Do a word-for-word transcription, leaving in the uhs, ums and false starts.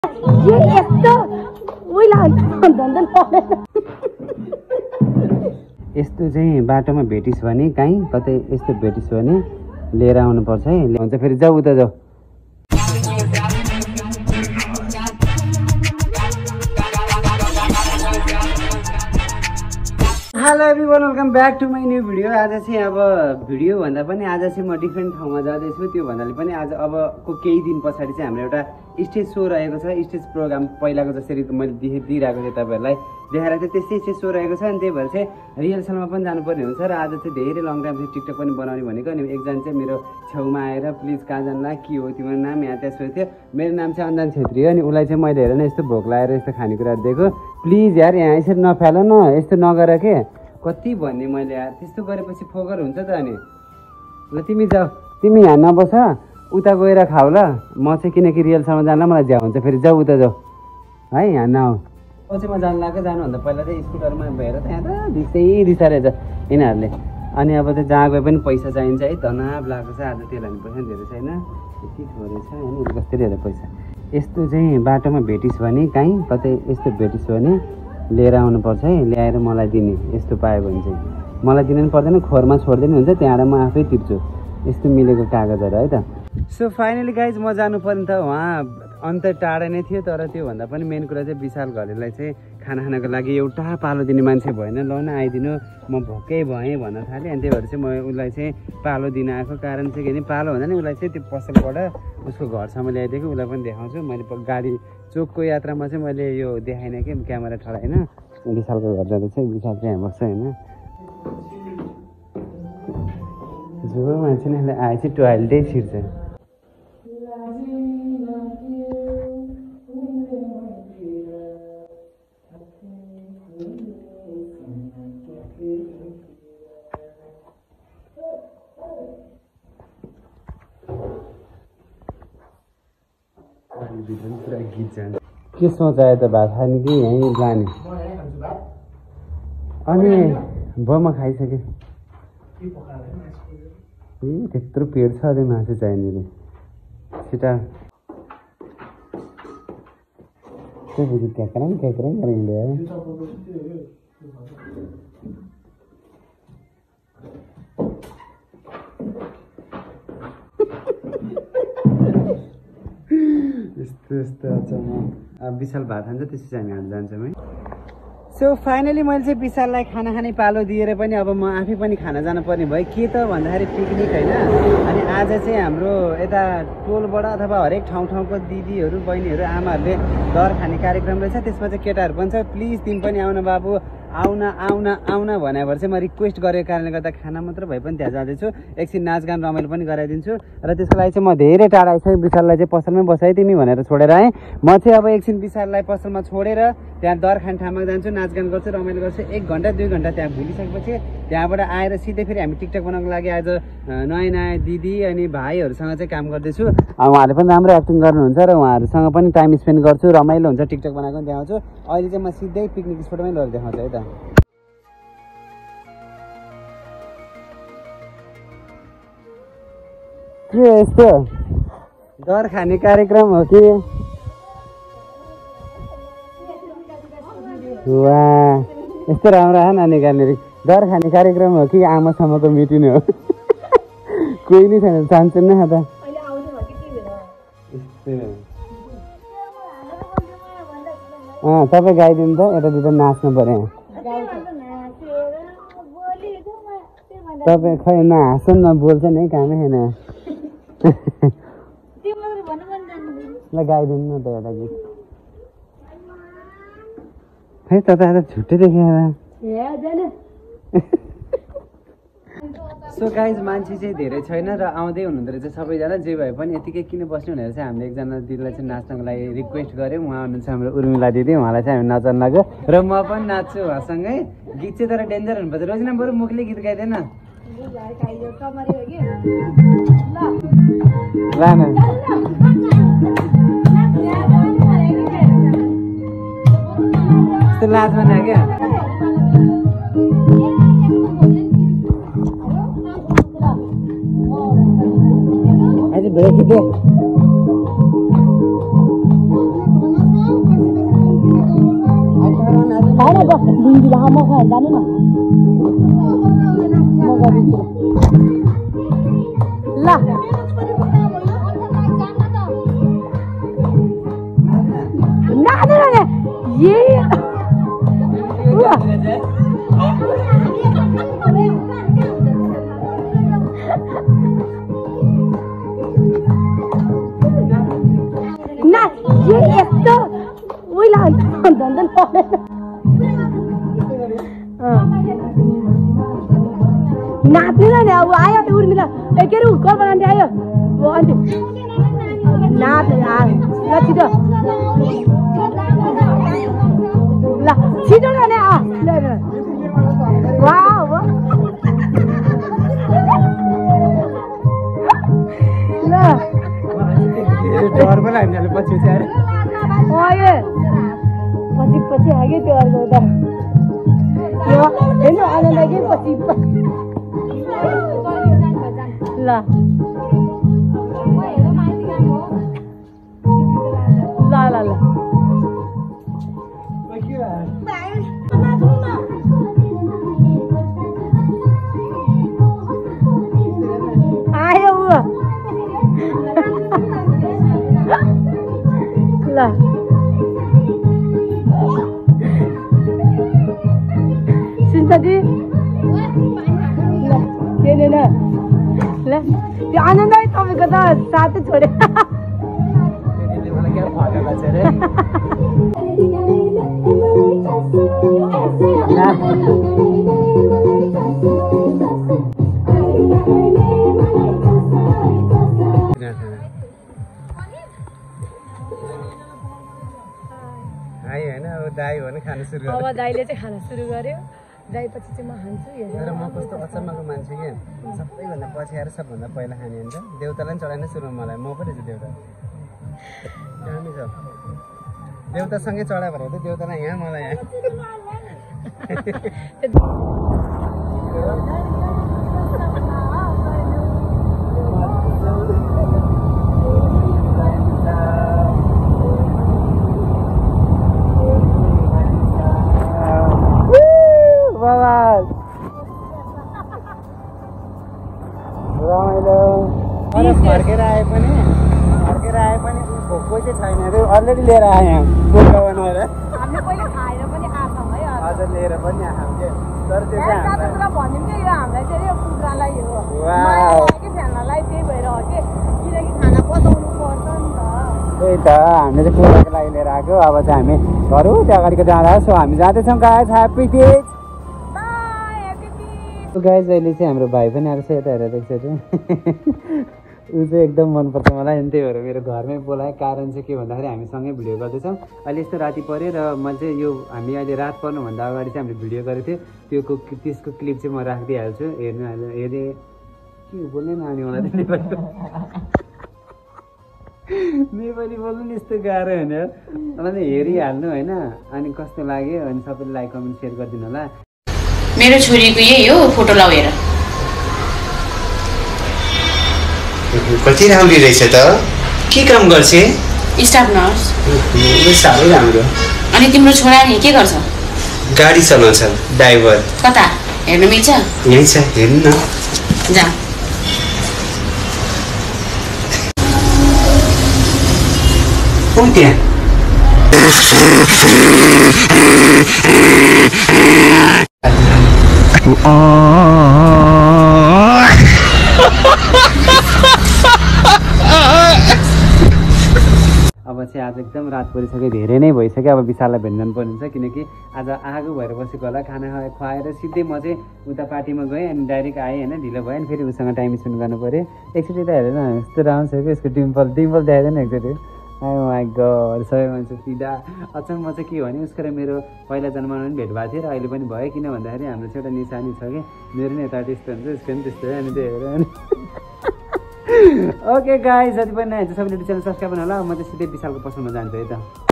यस्तो चाहिँ बाटोमा भेटिस् भने कहीँ कतै यस्तो भेटिस् भने लिएर आउनुपर्छ है। हुन्छ फेरि जाऊ उता जाऊ। Hello everyone, welcome back to my new video. आज चाहिँ अब भिडियो भन्दा पनि आज चाहिँ म डिफ्रेन्ट ठाउँमा जाँदैछु। त्यो भन्नाले पनि आज अबको केही दिन पछाडि चाहिँ हाम्रो एउटा स्टेज सो रहेको छ। स्टेज प्रोग्राम पहिलाको जसरी मैले दिए दिइरहेको थिएँ तपाईँहरूलाई देखाएर चाहिँ त्यस्तै स्टेज सो रहेको छ। अनि त्यही भएर चाहिँ रिहर्सलमा पनि जानुपर्ने हुन्छ र आज चाहिँ धेरै लङ टाइम चाहिँ टिकटक पनि बनाउने भनेको। अनि एकजना चाहिँ मेरो छेउमा आएर प्लिज कहाँ जानला के हो तिम्रो नाम, यहाँ त्यहाँ सोध्थ्यो। मेरो नाम चाहिँ अन्जान छेत्री हो। अनि उसलाई चाहिँ मैले हेर न यस्तो भोक लगाएर यस्तो खानेकुराहरू दिएको। प्लिज यार यहाँ यसरी नफाल न, यस्तो नगर के। कति भन्ने मैले यार, त्यस्तो गरेपछि फोकर हुन्छ त। अनि ल तिमी जाऊ, तिमी यहाँ नबस, उता गएर खाऊ ल। म चाहिँ किनकि रिहर्सलमा जान्ला मलाई झ्याउ हुन्छ। फेरि जाऊ उता जाऊ है, यहाँ नआऊ। पछि म जानु लाग्यो। जानुभन्दा पहिला चाहिँ स्कुटरमा भएर त यहाँ त रिसै रिसा रहेछ यिनीहरूले। अनि अब चाहिँ जहाँ गए पनि पैसा चाहिन्छ है, तनाव लागेको छ। आज तेल हाल्ने पैसा धेरै छैन, यति थोरै छ। अनि कस्तै धेरै पैसा। यस्तो चाहिँ बाटोमा भेटिस् भने कहीँ कतै यस्तो भेटिस् भने लिएर आउनुपर्छ है, ल्याएर मलाई दिने। यस्तो पायो भने चाहिँ मलाई दिनु पनि पर्दैन, खोरमा छोडिदिनु हुन्छ, त्यहाँबाट म आफै टिप्छु। यस्तो मिलेको कागजहरू है त। सो फाइनली गाइज म जानु पर्ने त उहाँ अन्त टाढा नै थियो। तर त्योभन्दा पनि मेन कुरा चाहिँ विशाल घरेलाई चाहिँ खाना खानको लागि एउटा पालो दिने मान्छे भएन। ल न आइदिनु, म भोकै भएँ भन्न थालेँ। अनि त्यही भएर चाहिँ म उसलाई चाहिँ पालो दिन आएको। कारण चाहिँ के भने पालो भन्दा नि उसलाई चाहिँ त्यो पसलबाट उसको घरसम्म ल्याइदिएको। उसलाई पनि देखाउँछु। मैले गाडी चोकको यात्रामा चाहिँ मैले यो देखाइनँ कि क्यामेरा ठडाइन। विशालको घर जाँदा चाहिँ विशाल चाहिँ यहाँ बस्छ होइन। जो मान्छे नै आए चाहिँ टोइलेटै छिर्छ। पुरा गीत जान्छ। के सोचायो त भात खाने कि यहीँ लाने? अनि भयो म खाइसकेँ। ए त्यत्रो पेट छ अझै मासु चाहिने रे। छिटा त्यो बुझी क्याक्राङ क्याक्राङ गरेर यस्तो यस्तो अचम्म। अब विशाल भात खान्छ, त्यसपछि हामी हाट जान्छौँ है। सो फाइनली मैले चाहिँ विशाललाई खाना खाने पालो दिएर पनि अब म आफै पनि खाना जानुपर्ने भयो। के त भन्दाखेरि पिकनिक होइन। अनि आज चाहिँ हाम्रो यता टोलबाट अथवा हरेक ठाउँ ठाउँको दिदीहरू बहिनीहरू आमाहरूले दर खाने कार्यक्रम रहेछ। त्यसमा चाहिँ केटाहरू पनि छ। प्लिज तिमी पनि आउन बाबु, आउन आउन आउन भने भएर चाहिँ म रिक्वेस्ट गरेको कारणले गर्दा खाना मात्र भए पनि त्यहाँ जाँदैछु। एकछिन नाचगान रमाइलो पनि गराइदिन्छु। र त्यसको लागि चाहिँ म धेरै टाढा आइसकेँ। विशाललाई चाहिँ पसलमै बसाएँ तिमी भनेर छोडेर आएँ। म चाहिँ अब एकछिन विशाललाई पसलमा छोडेर त्यहाँ दर खाने ठाउँमा जान्छु, नाचगान गर्छु, रमाइलो गर्छु। एक घन्टा दुई घन्टा त्यहाँ भुलिसकेपछि त्यहाँबाट आएर सिधै फेरि हामी टिकटक बनाउनको लागि आज नयाँ नयाँ दिदी अनि भाइहरूसँग चाहिँ काम गर्दैछु। उहाँहरूले पनि राम्रो एक्टिङ गर्नुहुन्छ र उहाँहरूसँग पनि टाइम स्पेन्ड गर्छु, रमाइलो हुन्छ। टिकटक बनाएको पनि देखाउँछु। अहिले चाहिँ म सिधै पिकनिक स्पोटमै लगेर देखाउँछु है त। के यस्तो दर खाने कार्यक्रम हो कि? वाह यस्तो राम्रो आएन निकाल्ने। दर खाने कार्यक्रम हो कि आमासम्मको मिटिङ हो? कोही नै छैन, चाहन्छन् न त अँ तपाईँ गाइदिनु त। यता दिँदा नाच्नु पऱ्यो। तपाईँ खै नहाँस्नु न, बोल्छ नि कामै छैन। ल गाइदिनु न त एउटा गीत। है त त छुट्टै देखेर। सो गाइज मान्छे चाहिँ धेरै छैन र आउँदै हुनुहुँदो रहेछ सबैजना। जे भए पनि यतिकै किन बस्नु भनेर चाहिँ हामीले एकजना दिदीलाई चाहिँ नाच्नको लागि रिक्वेस्ट गऱ्यौँ। उहाँ हुनुहुन्छ हाम्रो उर्मिला दिदी। उहाँलाई चाहिँ हामी नचाउनु लाग्यो र म पनि नाच्छु उहाँसँगै। गीत चाहिँ तर डेन्जर हुनुपर्छ। रोजिना बरु मुखले गीत गाइदिएन लानु। यस्तो लाज बनायो क्या। अहिले भेट जान अब लिङ्गिला म खाएर जानु न म गरिदिन्छु ल नाच्नु न ये ना ये यस्तो उइला धन्दन परेन नाच्नु न नि अब आयो उर्मिला ए के अरे कल्पना आन्टी आयो ओ आन्टी नाच ल छिटो ल छिटो न नि आ वाउ ल डर पनि हामीले पछि चाहिँ ओए पछि पछि आगे त्यो अर्को त यो हेर्नु आनन्द के पछि ल ल ल ल आयो ल सुन्छ के न ल त्यो आनन्द तपाईँको त साथै छोडे आयो होइन अब दाई हो भने खानु सुरु गर्यो अब दाइले चाहिँ खाना सुरु गर्यो दाइ पछि चाहिँ म खान्छु तर म कस्तो अचम्मको मान्छे कि सबैभन्दा पछि आएर सबभन्दा पहिला खाने हुन्छ देउतालाई पनि चढाएन सुरुमा मलाई म पो रहेछ देउता दामी छ देउतासँगै चढायो भने त देउतालाई यहाँ मलाई यहाँ फर्केर आए पनि फर्केर आए पनि भोको चाहिँ छैन अरे अलरेडी लिएर आएँ यहाँ बोका बनाएर हामीले पहिले खाएर पनि आछौँ है अझ लिएर पनि आएँ के तर त्यो चाहिँ हामीलाई भनिदिउँ कि यो हामीलाई चाहिँ यो कुखुरालाई हो कि फ्यानलाई त्यही भएर हो कि किनकि खाना पचाउनु पर्छ नि त त्यही त हामीले चाहिँ कुखुराको लागि लिएर आएको अब चाहिँ हामी घर हो त्यो अगाडिको जाँदा सो हामी जाँदैछौँ गाइस ह्याप्पी डेज गाइस अहिले चाहिँ हाम्रो भाइ पनि आएको छ यता हेरेर एकचोटि ऊ चाहिँ एकदम मनपर्छ मलाई अनि त्यही भएर मेरो घरमै बोलाएँ कारण चाहिँ के भन्दाखेरि हामी सँगै भिडियो गर्दैछौँ अहिले यस्तो राति पऱ्यो र मैले चाहिँ यो हामी अहिले रात पर्नुभन्दा अगाडि चाहिँ हामीले भिडियो गरेको थियो त्यो त्यसको क्लिप चाहिँ म राखिदिइहाल्छु हेर्नु हेरेँ के बोल्ने नानी मलाई त नेपाली नेपाली बोल्नु नि यस्तो गाह्रो होइन मलाई हेरिहाल्नु होइन अनि कस्तो लाग्यो अनि सबैले लाइक कमेन्ट सेयर गरिदिनु होला मेरो छोरीको यही हो फोटो लाउ हेर कति राम्री रहेछ त के काम गर्छ स्टाफ नर्स साह्रै राम्रो अनि तिम्रो छोरा नि के गर्छ गाडी चलाउँछ ड्राइभर कता हेर्न मिल्छ यही छ हेर्नु न जा ओ त्यहाँ अब चाहिँ आज एकदम रात परिसक्यो धेरै नै भइसक्यो अब विशाललाई भेट्न पर्ने हुन्छ किनकि आज आगो भएर बसेको होला खाना खुवाएर सिधै म चाहिँ उता पार्टीमा गएँ अनि डाइरेक्ट आएँ होइन ढिलो भयो अनि फेरि उसँग टाइम स्पेन्ड गर्नु पऱ्यो एकचोटि त हेरेन यस्तो राम्रो छ कि यसको डिम्पल डिम्पल देखाइदिएन एकचोटि आई माई गड सबै मान्छे सिधा अचम्म चाहिँ के हो भने उसको र मेरो पहिला जन्ममा पनि भेट भएको थियो र अहिले पनि भयो किन भन्दाखेरि हाम्रो चाहिँ एउटा निशानी छ कि मेरो नि यता त्यस्तो हुन्छ उसको पनि त्यस्तो हो अनि त्यही भएर ओके गाइस जति पनि नआएको सबैले च्यानल सब्सक्राइब गर्नु होला म चाहिँ सिधै विशालको पसलमा जान्छु है त